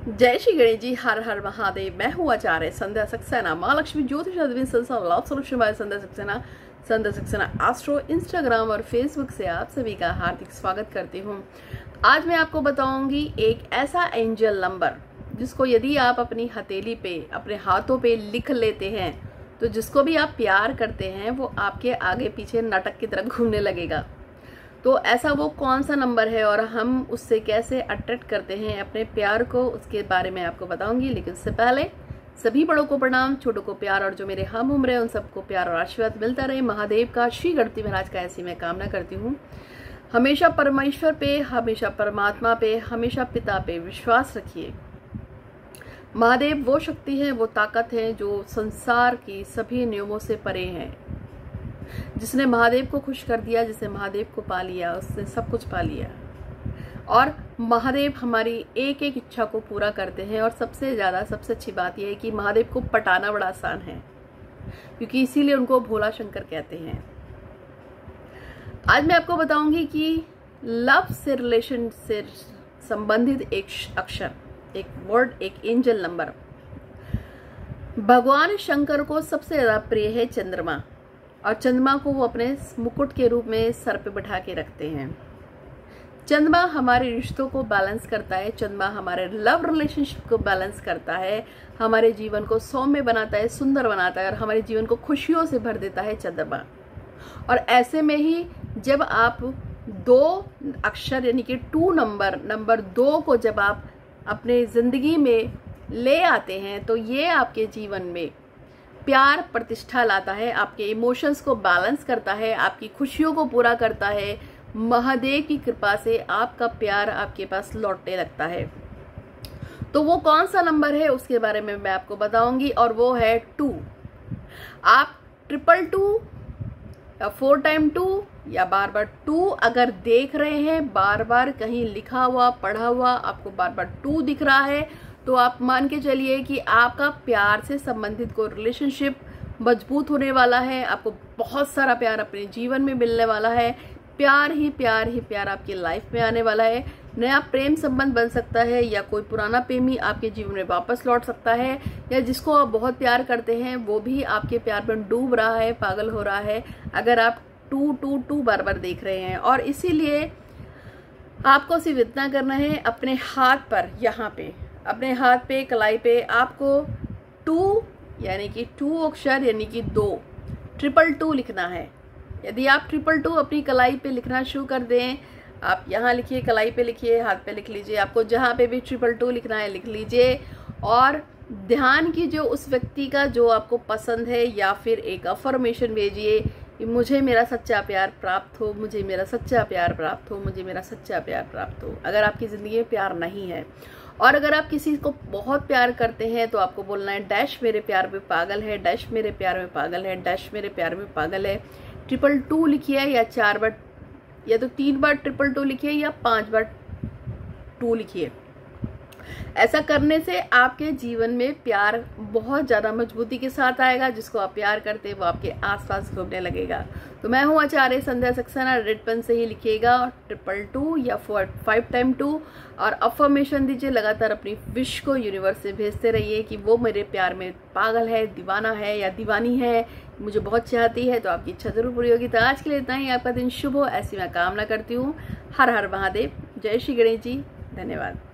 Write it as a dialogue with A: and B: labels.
A: जय श्री गणेश जी। हर हर महादेव। मैं हूँ Acharya Sandhya Saxena, Mahalakshmi Jyotish Advitiya Sansthan love solution by Sandhya Saxena astro Instagram और फेसबुक से आप सभी का हार्दिक स्वागत करती हूँ। आज मैं आपको बताऊंगी एक ऐसा एंजल नंबर जिसको यदि आप अपनी हथेली पे, अपने हाथों पे लिख लेते हैं तो जिसको भी आप प्यार करते हैं वो आपके आगे पीछे नाटक की तरह घूमने लगेगा। तो ऐसा वो कौन सा नंबर है और हम उससे कैसे अट्रैक्ट करते हैं अपने प्यार को, उसके बारे में आपको बताऊंगी। लेकिन उससे पहले सभी बड़ों को प्रणाम, छोटों को प्यार, और जो मेरे हम उम्र है उन सबको प्यार और आशीर्वाद मिलता रहे। महादेव का, श्री गणपति महाराज का ऐसी मैं कामना करती हूँ। हमेशा परमेश्वर पे, हमेशा परमात्मा पे, हमेशा पिता पे विश्वास रखिए। महादेव वो शक्ति है, वो ताकत है जो संसार की सभी नियमों से परे है। जिसने महादेव को खुश कर दिया, जिसने महादेव को पा लिया, उसने सब कुछ पा लिया। और महादेव हमारी एक एक इच्छा को पूरा करते हैं। और सबसे ज्यादा, सबसे अच्छी बात यह है कि महादेव को पटाना बड़ा आसान है, क्योंकि इसीलिए उनको भोला शंकर कहते हैं। आज मैं आपको बताऊंगी कि लव से रिलेशन से संबंधित एक अक्षर, एक वर्ड, एक एंजल नंबर। भगवान शंकर को सबसे ज्यादा प्रिय है चंद्रमा, और चंद्रमा को वो अपने मुकुट के रूप में सर पे बैठा के रखते हैं। चंद्रमा हमारे रिश्तों को बैलेंस करता है, चंद्रमा हमारे लव रिलेशनशिप को बैलेंस करता है, हमारे जीवन को सौम्य बनाता है, सुंदर बनाता है, और हमारे जीवन को खुशियों से भर देता है चंद्रमा। और ऐसे में ही जब आप दो अक्षर यानी कि 2 नंबर 2 को जब आप अपने जिंदगी में ले आते हैं तो ये आपके जीवन में प्यार प्रतिष्ठा लाता है, आपके इमोशंस को बैलेंस करता है, आपकी खुशियों को पूरा करता है। महादेव की कृपा से आपका प्यार आपके पास लौटने लगता है। तो वो कौन सा नंबर है उसके बारे में मैं आपको बताऊंगी, और वो है 2। आप 222 या 4 टाइम 2 या बार बार 2 अगर देख रहे हैं, बार बार कहीं लिखा हुआ, पढ़ा हुआ, आपको बार बार 2 दिख रहा है, तो आप मान के चलिए कि आपका प्यार से संबंधित कोई रिलेशनशिप मजबूत होने वाला है। आपको बहुत सारा प्यार अपने जीवन में मिलने वाला है। प्यार ही प्यार आपकी लाइफ में आने वाला है। नया प्रेम संबंध बन सकता है, या कोई पुराना प्रेमी आपके जीवन में वापस लौट सकता है, या जिसको आप बहुत प्यार करते हैं वो भी आपके प्यार में डूब रहा है, पागल हो रहा है, अगर आप 222 बार बार देख रहे हैं। और इसीलिए आपको सिर्फ इतना करना है, अपने हाथ पर, यहाँ पे अपने हाथ पे, कलाई पे आपको 2 यानी कि 2 अक्षर यानी कि 2 222 लिखना है। यदि आप 222 अपनी कलाई पे लिखना शुरू कर दें, आप यहाँ लिखिए, कलाई पे लिखिए, हाथ पे लिख लीजिए, आपको जहाँ पे भी 222 लिखना है लिख लीजिए। और ध्यान कीजिए उस व्यक्ति का जो आपको पसंद है, या फिर एक अफर्मेशन भेजिए कि मुझे मेरा सच्चा प्यार प्राप्त हो, मुझे मेरा सच्चा प्यार प्राप्त हो, मुझे मेरा सच्चा प्यार प्राप्त हो। अगर आपकी ज़िंदगी में प्यार नहीं है, और अगर आप किसी को बहुत प्यार करते हैं, तो आपको बोलना है डैश मेरे प्यार में पागल है, डैश मेरे प्यार में पागल है, डैश मेरे प्यार में पागल है। 222 लिखिए, या 4 बार, या तो 3 बार 222 लिखिए, या 5 बार 2 लिखिए। ऐसा करने से आपके जीवन में प्यार बहुत ज्यादा मजबूती के साथ आएगा। जिसको आप प्यार करते हैं वो आपके आसपास घूमने लगेगा। तो मैं हूँ आचार्य संध्या सक्सेना। रेड पेन से ही लिखिएगा 222 या 5 टाइम 2, और अफर्मेशन दीजिए। लगातार अपनी विश को यूनिवर्स से भेजते रहिए कि वो मेरे प्यार में पागल है, दीवाना है या दीवानी है, मुझे बहुत चाहती है। तो आपकी इच्छा जरूर पूरी होगी। तो आज के लिए इतना ही। आपका दिन शुभ हो ऐसी मैं कामना करती हूँ। हर हर महादेव। जय श्री गणेश जी। धन्यवाद।